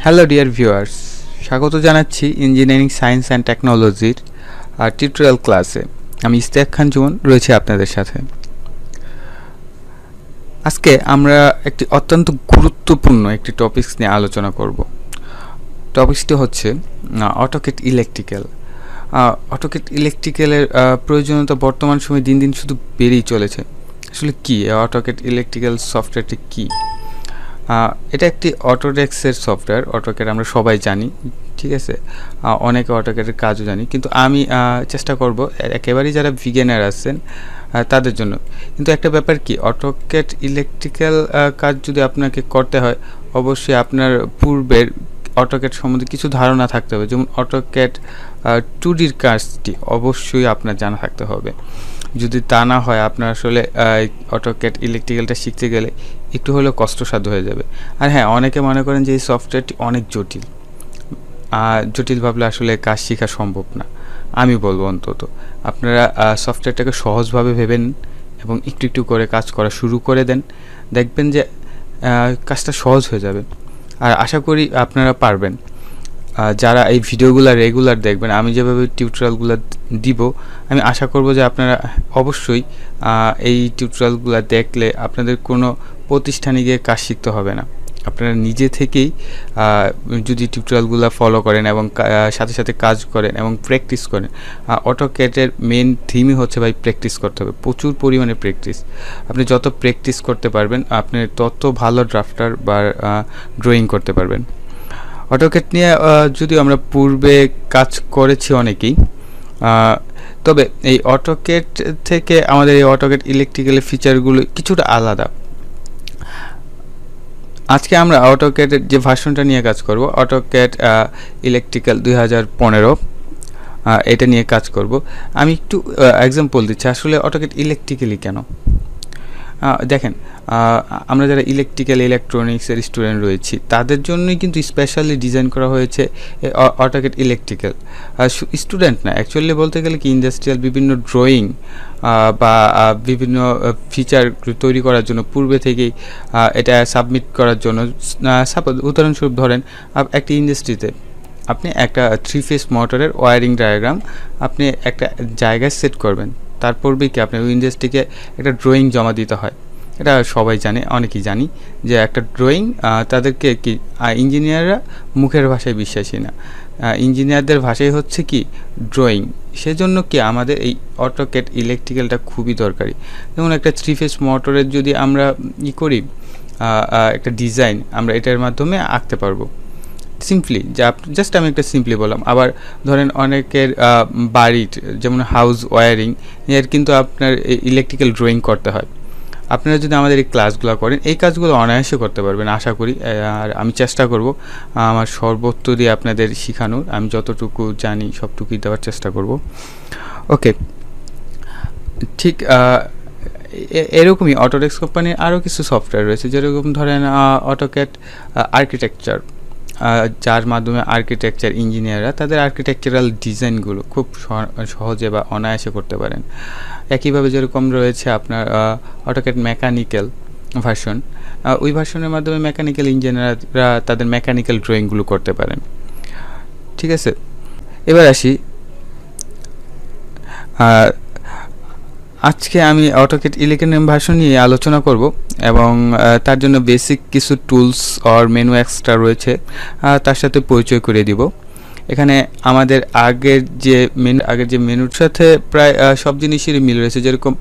Hello dear viewers, স্বাগত জানাচ্ছি engineering science and টেকনোলজির টিউটোরিয়াল ক্লাসে। আমি আউথর খান জুমন রয়েছে আপনাদের সাথে। আজকে আমরা একটি অত্যন্ত গুরুত্বপূর্ণ একটি টপিকস নিয়ে আলোচনা করব। টপিকসটি হচ্ছে অটোক্যাড ইলেকট্রিক্যাল। অটোক্যাড ইলেকট্রিক্যালের প্রয়োজনীয়তা বর্তমান সময়ে দিন দিন শুধু বেড়েই চলেছে। আসলে কি অটোক্যাড ইলেকট্রিক্যাল সফটওয়্যারটি কী? এটা একটি অটোডেস্কের সফটওয়্যার। অটোক্যাড আমরা সবাই জানি, ঠিক আছে, অনেকে অটোক্যাডের কাজও জানি, কিন্তু আমি চেষ্টা করব একেবারেই যারা বিগিনার আছেন তাদের জন্য। কিন্তু একটা ব্যাপার কি, অটোক্যাড ইলেকট্রিক্যাল কাজ যদি আপনাকে করতে হয়, অবশ্যই আপনার পূর্বের অটোক্যাড সম্বন্ধে কিছু ধারণা থাকতে হবে। যেমন অটোক্যাড 2Dর কাজটি অবশ্যই আপনার জানা থাকতে হবে। যদি তা না হয়, আপনার আসলে অটোক্যাড ইলেকট্রিক্যালটা শিখতে গেলে একটু হলেও কষ্টসাধ্য হয়ে যাবে। আর হ্যাঁ, অনেকে মনে করেন যে এই সফটওয়্যারটি অনেক জটিল। জটিল ভাবলে আসলে কাজ শেখা সম্ভব না। আমি বলবো অন্তত আপনারা সফটওয়্যারটাকে সহজভাবে ভেবেন এবং একটু একটু করে কাজ করা শুরু করে দেন, দেখবেন যে কাজটা সহজ হয়ে যাবে। আর আশা করি আপনারা পারবেন। যারা এই ভিডিওগুলো রেগুলার দেখবেন, আমি যেভাবে টিউটোরিয়ালগুলো দিব, আমি আশা করব যে আপনারা অবশ্যই এই টিউটোরিয়ালগুলো দেখলে আপনাদের কোনো প্রতিষ্ঠানে গিয়ে কাজ শিখতে হবে না। আপনারা নিজে থেকেই যদি টিউটোরিয়ালগুলো ফলো করেন এবং সাথে সাথে কাজ করেন এবং প্র্যাকটিস করেন। অটোক্যাডের মেন থিমই হচ্ছে ভাই প্র্যাকটিস করতে হবে, প্রচুর পরিমাণে প্র্যাকটিস। আপনি যত প্র্যাকটিস করতে পারবেন, আপনি তত ভালো ড্রাফটার বা ড্রয়িং করতে পারবেন। অটোক্যাড নিয়ে যদিও আমরা পূর্বে কাজ করেছি অনেকেই, তবে এই অটোক্যাড থেকে আমাদের এই অটোক্যাড ইলেকট্রিক্যালের ফিচারগুলো কিছুটা আলাদা। আজকে আমরা অটোক্যাডের যে ভার্সনটা নিয়ে কাজ করব, অটোক্যাড ইলেকট্রিক্যাল 2015, এটা নিয়ে কাজ করব। আমি একটু এক্সাম্পল দিচ্ছি আসলে অটোক্যাড ইলেকট্রিক্যালি কেন। দেখেন, আমরা যারা ইলেকট্রিক্যাল ইলেকট্রনিক্সের স্টুডেন্ট রয়েছি, তাদের জন্যই কিন্তু স্পেশালি ডিজাইন করা হয়েছে অটোক্যাড ইলেকট্রিক্যাল। স্টুডেন্ট না, অ্যাকচুয়ালি বলতে গেলে কি, ইন্ডাস্ট্রিয়াল বিভিন্ন ড্রয়িং বা বিভিন্ন ফিচার তৈরি করার জন্য পূর্বে থেকেই এটা সাবমিট করার জন্য, উদাহরণস্বরূপ ধরেন একটি ইন্ডাস্ট্রিতে আপনি একটা 3-phase মোটরের ওয়ারিং ডায়াগ্রাম আপনি একটা জায়গায় সেট করবেন, তারপরই কি আপনি ওই ইন্ডাস্ট্রিকে একটা ড্রয়িং জমা দিতে হয়। এটা সবাই জানে, অনেকেই জানি যে একটা ড্রয়িং তাদেরকে কি, ইঞ্জিনিয়াররা মুখের ভাষায় বিশ্বাসী না, ইঞ্জিনিয়ারদের ভাষাই হচ্ছে কি ড্রয়িং। সেজন্য কি আমাদের এই অটোক্যাড ইলেকট্রিক্যালটা খুবই দরকারি। যেমন একটা 3-phase মোটরের যদি আমরা করি একটা ডিজাইন, আমরা এটার মাধ্যমে আঁকতে পারবো সিম্পলি। জাস্ট আমি একটা সিম্পলি বললাম। আবার ধরেন অনেকের বাড়ির যেমন হাউস ওয়ারিং এর কিন্তু আপনার ইলেকট্রিক্যাল ড্রয়িং করতে হয়। আপনারা যদি আমাদের এই ক্লাসগুলো করেন, এই কাজগুলো অনায়াসে করতে পারবেন আশা করি। আর আমি চেষ্টা করব আমার সর্বোচ্চ দিয়ে আপনাদের শেখানোর। আমি যতটুকু জানি সবটুকুই দেওয়ার চেষ্টা করব। ওকে, ঠিক এরকমই অটোডেস্ক কোম্পানির আরও কিছু সফটওয়্যার রয়েছে, যেরকম ধরেন অটোক্যাড আর্কিটেকচার, যার মাধ্যমে আর্কিটেকচার ইঞ্জিনিয়াররা তাদের আর্কিটেকচারাল ডিজাইনগুলো খুব সহজে বা অনায়াসে করতে পারেন। একইভাবে যেরকম রয়েছে আপনার অটোক্যাড মেকানিক্যাল ভার্সন, ওই ভার্সনের মাধ্যমে মেকানিক্যাল ইঞ্জিনিয়াররা তাদের মেকানিক্যাল ড্রয়িংগুলো করতে পারেন। ঠিক আছে, এবার আসি, আজকে আমি অটোক্যাড ইলেকট্রিক্যাল ভার্সন নিয়ে আলোচনা করব এবং তার জন্য বেসিক কিছু টুলস আর মেনু এক্সট্রা রয়েছে, তার সাথে পরিচয় করে দিব। এখানে আমাদের আগের যে মেনুর সাথে প্রায় সব জিনিসেরই মিল রয়েছে, যেরকম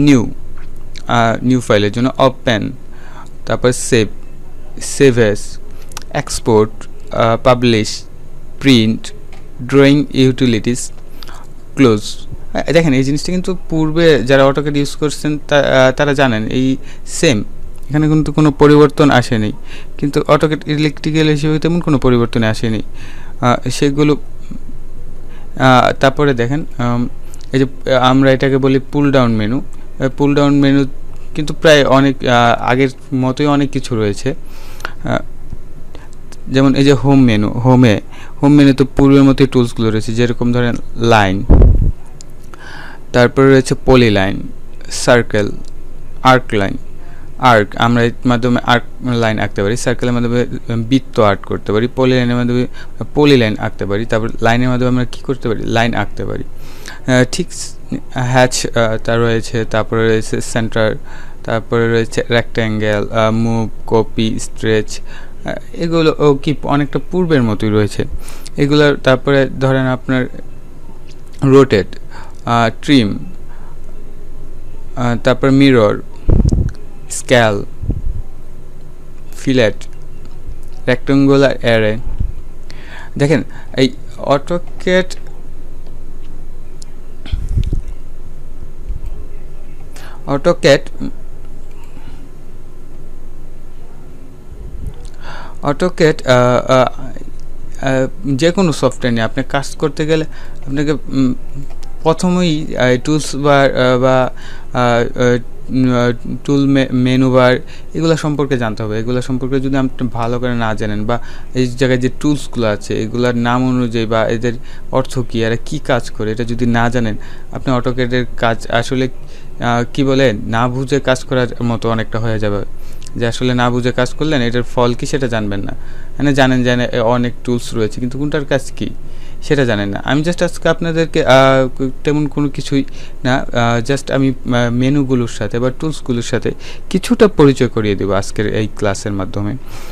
নিউ ফাইলের জন্য ওপেন, তারপর save as, export, publish, print, drawing utilities, close. দেখেন, এই জিনিসটা কিন্তু পূর্বে যারা অটোক্যাড ইউজ করছেন তারা জানেন এই সেম, এখানে কিন্তু কোনো পরিবর্তন আসেনি। কিন্তু অটোক্যাড ইলেকট্রিক্যাল হিসেবে তেমন কোনো পরিবর্তন আসেনি সেগুলো। তারপরে দেখেন, এই যে আমরা এটাকে বলি পুল ডাউন মেনু, কিন্তু প্রায় অনেক আগের মতোই অনেক কিছু রয়েছে। যেমন এই যে হোম মেনু তো পূর্বের মতোই টুলসগুলো রয়েছে, যেরকম ধরেন লাইন, তারপরে রয়েছে poly line, circle, arc line, arc, আমরা এর মাধ্যমে আর্ক লাইন আঁকতে পারি। সার্কেলের মাধ্যমে বৃত্ত আর্ট করতে পারি। পলিলাইনের মাধ্যমে পলিলাইন আঁকতে পারি। তারপর লাইনের মাধ্যমে আমরা কী করতে পারি, লাইন আঁকতে পারি। ঠিক হ্যাচ তা রয়েছে, তারপরে রয়েছে সেন্টার, তারপরে রয়েছে রেক্ট্যাঙ্গেল, মুভ, কপি, স্ট্রেচ, এগুলো কি অনেকটা পূর্বের মতোই রয়েছে এগুলো। তারপরে ধরেন আপনার রোটেট, ট্রিম, তারপর mirror, scale, fillet, rectangular array. দেখেন এই অটোক্যাড যে কোনো সফটওয়্যার নিয়ে আপনি কাজ করতে গেলে আপনাকে প্রথমেই টুলস বা টুল মেনু বার এগুলো সম্পর্কে জানতে হবে। এগুলো সম্পর্কে যদি আপনি ভালো করে না জানেন, বা এই জায়গায় যে টুলসগুলো আছে এগুলোর নাম অনুযায়ী বা এদের অর্থ কী, এরা কী কাজ করে, এটা যদি না জানেন, আপনি অটোক্যাডের কাজ আসলে কি বলে না বুঝে কাজ করার মতো অনেকটা হয়ে যাবে। যে আসলে না বুঝে কাজ করলেন, এটার ফল কি সেটা জানবেন না। মানে জানেন অনেক টুলস রয়েছে, কিন্তু কোনটার কাজ কী সেটা জানেন না। আমি জাস্ট আজকে আপনাদেরকে তেমন কোনো কিছুই না, জাস্ট আমি মেনুগুলোর সাথে বা টুলসগুলোর সাথে কিছুটা পরিচয় করিয়ে দেবো আজকের এই ক্লাসের মাধ্যমে।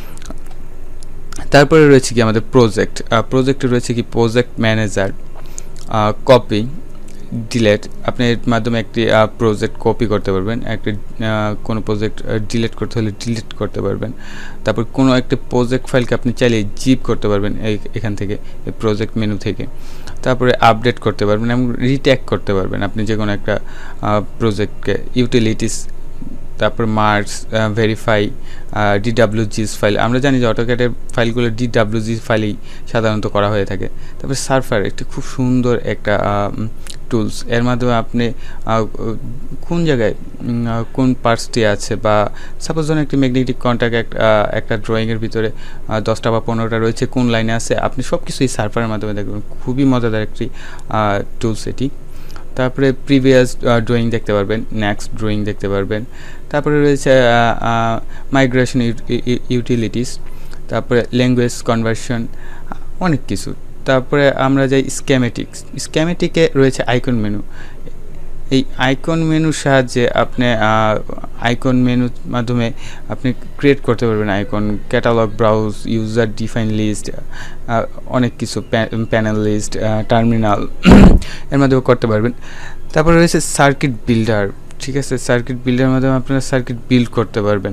তারপরে রয়েছে কি আমাদের প্রজেক্টে রয়েছে কি প্রজেক্ট ম্যানেজার, কপি, ডিলেট। আপনি এর মাধ্যমে একটি প্রজেক্ট কপি করতে পারবেন, একটি কোনো প্রজেক্ট ডিলেট করতে হলে ডিলিট করতে পারবেন। তারপর কোনো একটি প্রজেক্ট ফাইলকে আপনি চাইলে জিপ করতে পারবেন এখান থেকে, এই প্রজেক্ট মেনু থেকে। তারপরে আপডেট করতে পারবেন এবং রিট্যাগ করতে পারবেন আপনি যে কোনো একটা প্রজেক্টকে। ইউটিলিটিস, তারপর মার্কস, ভেরিফাই, ডিডাব্লিউজিস ফাইল। আমরা জানি যে অটোক্যাডের ফাইলগুলো ডিডাব্লিউজি ফাইলেই সাধারণত করা হয়ে থাকে। তারপর সার্ফার, একটি খুব সুন্দর একটা টুলস। এর মাধ্যমে আপনি কোন জায়গায় কোন পার্টসটি আছে, বা সাপোজ ধরুন একটি ম্যাগনেটিক কন্ট্যাক্ট একটা ড্রয়িংয়ের ভিতরে 10টা বা 15টা রয়েছে, কোন লাইনে আছে আপনি সব কিছু এই সার্ফারের মাধ্যমে দেখবেন। খুবই মজাদার একটি টুলস এটি। তারপরে প্রিভিয়াস ড্রয়িং দেখতে পারবেন, নেক্সট ড্রয়িং দেখতে পারবেন। তারপরে রয়েছে মাইগ্রেশন ইউটিলিটিস, তারপরে ল্যাঙ্গুয়েজ কনভার্সন, অনেক কিছু। তারপরে আমরা যাই স্কেমেটিকে রয়েছে আইকন মেনু। এই আইকন মেনুর সাহায্যে আপনি আইকন মেনুর মাধ্যমে আপনি ক্রিয়েট করতে পারবেন icon, catalog, browse, user define list, অনেক কিছু, প্যানেল লিস্ট, টার্মিনাল এর মাধ্যমে করতে পারবেন। তারপরে রয়েছে সার্কিট বিল্ডার। ঠিক আছে, সার্কিট বিল্ডারের মাধ্যমে আপনারা সার্কিট বিল্ড করতে পারবেন।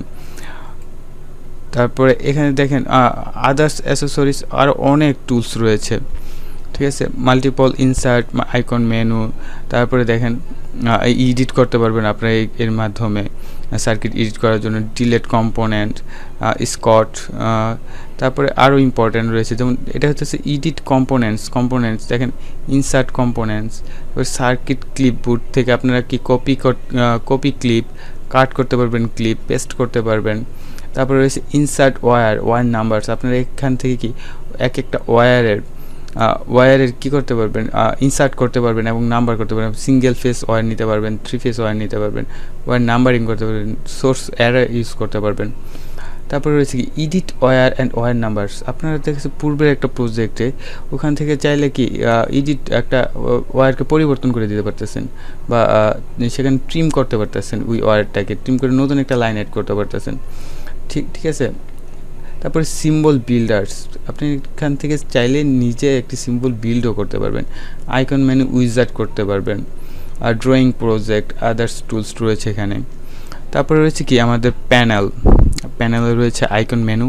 তারপরে এখানে দেখেন আদার্স অ্যাসেসরিজ, আরও অনেক টুলস রয়েছে। ঠিক আছে, মাল্টিপল ইনসার্ট, আইকন মেনু। তারপরে দেখেন এডিট করতে পারবেন আপনারা এর মাধ্যমে, সার্কিট এডিট করার জন্য ডিলেট কম্পোনেন্ট, স্কট। তারপরে আরও ইম্পর্ট্যান্ট রয়েছে, যেমন এটা হচ্ছে এডিট কম্পোনেন্টস। দেখেন ইনসার্ট কম্পোনেন্টস। তারপরে সার্কিট ক্লিপবোর্ড থেকে আপনারা কি কপি ক্লিপ কাট করতে পারবেন, ক্লিপ পেস্ট করতে পারবেন। তারপরে রয়েছে ইনসার্ট ওয়্যার নাম্বারস। আপনারা এখান থেকে কি এক একটা ওয়্যারের কী করতে পারবেন, ইনসার্ট করতে পারবেন এবং নাম্বার করতে পারবেন। সিঙ্গেল ফেস ওয়্যার নিতে পারবেন, 3 ফেস ওয়্যার নিতে পারবেন, ওয়্যার নাম্বারিং করতে পারবেন, সোর্স অ্যারে ইউজ করতে পারবেন। তারপরে রয়েছে কি edit wire and wire numbers. আপনারা দেখেছেন পূর্বের একটা প্রজেক্টে, ওখান থেকে চাইলে কি এডিট একটা ওয়্যারকে পরিবর্তন করে দিতে পারতেছেন, বা সেখানে ট্রিম করতে পারতেছেন, ওই ওয়্যারটাকে ট্রিম করে নতুন একটা লাইন অ্যাড করতে পারতেছেন। ঠিক আছে। তারপরে সিম্বল বিল্ডার্স, আপনি এখান থেকে চাইলে নিজে একটি সিম্বল বিল্ডও করতে পারবেন, আইকন মেনু উইজার্ড করতে পারবেন, আর ড্রয়িং প্রজেক্ট, আদার্স টুলস রয়েছে এখানে। তারপরে রয়েছে কি আমাদের প্যানেলে রয়েছে icon menu,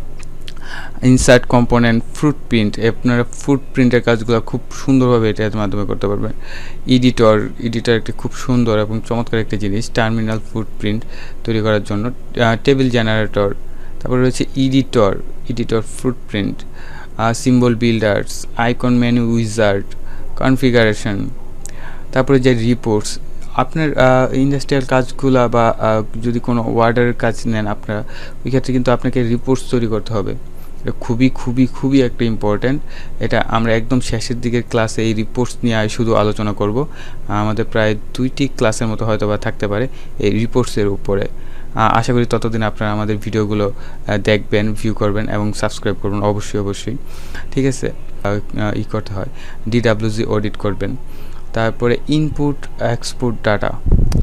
insert component, footprint. আপনারা ফুটপ্রিন্টের কাজগুলো খুব সুন্দরভাবে এটার মাধ্যমে করতে পারবেন। এডিটর একটি খুব সুন্দর এবং চমৎকার একটি জিনিস, টার্মিনাল ফুটপ্রিন্ট তৈরি করার জন্য। টেবিল জেনারেটর, তারপরে রয়েছে editor footprint, symbol builders, icon menu wizard, configuration. তারপরে যে রিপোর্টস, আপনার ইন্ডাস্ট্রিয়াল কাজগুলা বা যদি কোনো ওয়ার্ডারের কাজ নেন আপনারা, ওই ক্ষেত্রে কিন্তু আপনাকে রিপোর্টস তৈরি করতে হবে। এটা খুবই একটা ইম্পর্ট্যান্ট। এটা আমরা একদম শেষের দিকের ক্লাসে এই রিপোর্টস নিয়ে শুধু আলোচনা করব। আমাদের প্রায় 2টি ক্লাসের মতো হয়তো বা থাকতে পারে এই রিপোর্টসের উপরে। আশা করি ততদিন আপনারা আমাদের ভিডিওগুলো দেখবেন, ভিউ করবেন এবং সাবস্ক্রাইব করবেন অবশ্যই। ঠিক আছে, করতে হয়, DWG অডিট করবেন। তারপরে input export data,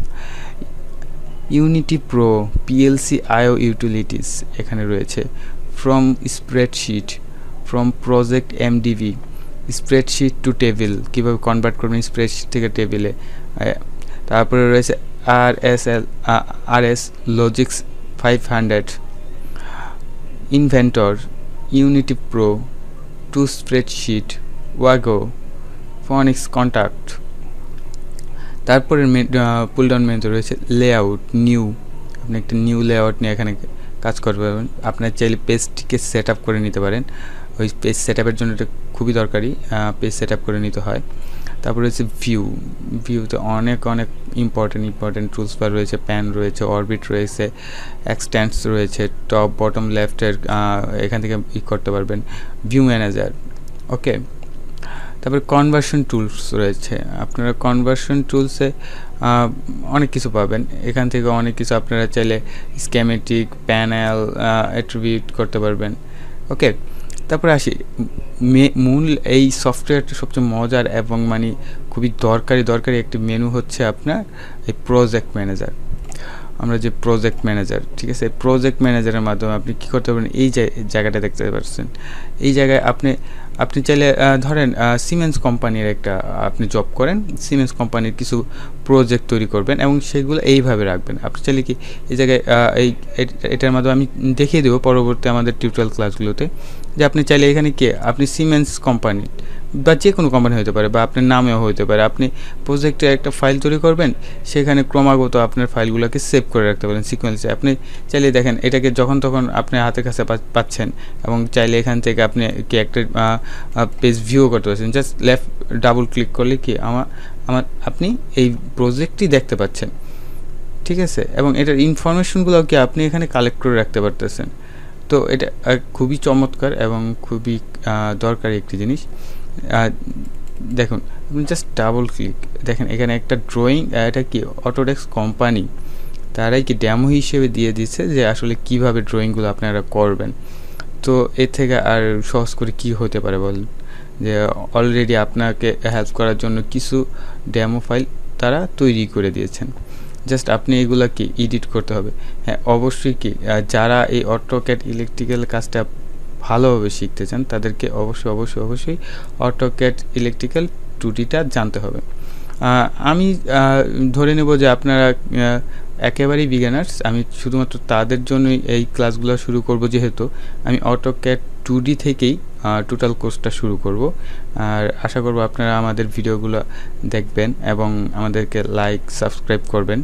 unity pro, PLC IO utilities এখানে রয়েছে, from spreadsheet, from project MDV, spreadsheet to table, কীভাবে কনভার্ট করবেন স্প্রেডশিট থেকে টেবিলে। তারপরে রয়েছে RS Logix 500, Inventor, Unity Pro, to spreadsheet, Wago, Phoenix Contact. তারপরে পুলডাউন মেনুতে রয়েছে লেআউট, নিউ, আপনি একটা নিউ লেআউট নিয়ে এখানে কাজ করতে পারবেন। আপনার চাইলে পেজটিকে সেট আপ করে নিতে পারেন, ওই পেজ সেট আপের জন্য এটা খুবই দরকারি, পেজ সেট আপ করে নিতে হয়। তারপরে রয়েছে ভিউতে অনেক ইম্পর্টেন্ট টুলস বার রয়েছে, প্যান রয়েছে, অরবিট রয়েছে, এক্সটেন্স রয়েছে, টপ বটম লেফটের এখান থেকে করতে পারবেন, ভিউ ম্যানেজার। ওকে, তারপরে কনভার্সন টুলস রয়েছে, আপনারা কনভার্সন টুলসে অনেক কিছু পাবেন, এখান থেকে অনেক কিছু আপনারা চাইলে স্কেমেটিক, প্যানেল, অ্যাট্রিবিউট করতে পারবেন। ওকে, তারপরে আসি মূল এই সফটওয়্যারটা সবচেয়ে মজার এবং মানে খুবই দরকারি একটি মেনু হচ্ছে আপনার এই প্রজেক্ট ম্যানেজার। আমরা যে প্রজেক্ট ম্যানেজার, ঠিক আছে, প্রজেক্ট ম্যানেজারের মাধ্যমে আপনি কী করতে পারবেন, এই জায়গাটা দেখতে পাচ্ছেন, এই জায়গায় আপনি চাইলে ধরেন সিমেন্স কোম্পানির একটা আপনি জব করেন, সিমেন্স কোম্পানির কিছু প্রজেক্ট তৈরি করবেন এবং সেগুলো এইভাবে রাখবেন। আপনি চাইলে কি এই জায়গায় এটার মাধ্যমে আমি দেখিয়ে দেবো পরবর্তী আমাদের টিউটোরিয়াল ক্লাসগুলোতে, যে আপনি চাইলে এখানে আপনি সিমেন্স কোম্পানি বা যে কোনো কোম্পানি হতে পারে বা আপনার নামেও হতে পারে, আপনি প্রজেক্টে একটা ফাইল তৈরি করবেন, সেখানে ক্রমাগত আপনার ফাইলগুলোকে সেভ করে রাখতে পারেন সিকোয়েন্সে। আপনি চাইলে দেখেন এটাকে যখন তখন আপনার হাতের কাছে পাচ্ছেন এবং চাইলে এখান থেকে আপনি কি একটা পেজ ভিউ করতে পারছেন, জাস্ট লেফট ডাবল ক্লিক করলে কি আপনি এই প্রজেক্টটি দেখতে পাচ্ছেন, ঠিক আছে, এবং এটার ইনফরমেশনগুলো কি আপনি এখানে কালেক্ট করে রাখতে পারতেছেন। তো এটা খুবই চমৎকার এবং খুবই দরকারি একটি জিনিস। দেখুন, আপনি জাস্ট ডাবল ক্লিক দেখেন এখানে একটা ড্রয়িং, এটা কি অটোডেস্ক কোম্পানি তারাই কি ডেমো হিসেবে দিয়ে দিচ্ছে যে আসলে কিভাবে ড্রয়িংগুলো আপনারা করবেন। তো এর থেকে আর সহজ করে কি হতে পারে বলেন, যে অলরেডি আপনাকে হেল্প করার জন্য কিছু ডেমো ফাইল তারা তৈরি করে দিয়েছেন, জাস্ট আপনি এগুলোকে এডিট করতে হবে। হ্যাঁ, অবশ্যই কি যারা এই অটোক্যাড ইলেকট্রিক্যাল কাজটা ভালোভাবে শিখতে চান তাদেরকে অবশ্যই অটোক্যাড ইলেকট্রিক্যাল 2Dটা জানতে হবে। আমি ধরে নেব যে আপনারা একেবারেই বিগিনার্স, আমি শুধুমাত্র তাদের জন্যই এই ক্লাসগুলো শুরু করব, যেহেতু আমি অটোক্যাড 2D থেকেই টোটাল কোর্সটা শুরু করব। আর আশা করব আপনারা আমাদের ভিডিওগুলো দেখবেন এবং আমাদেরকে লাইক সাবস্ক্রাইব করবেন।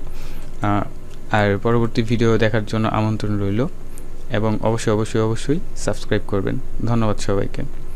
আর পরবর্তী ভিডিও দেখার জন্য আমন্ত্রণ রইল এবং অবশ্যই সাবস্ক্রাইব করবেন। ধন্যবাদ সবাইকে।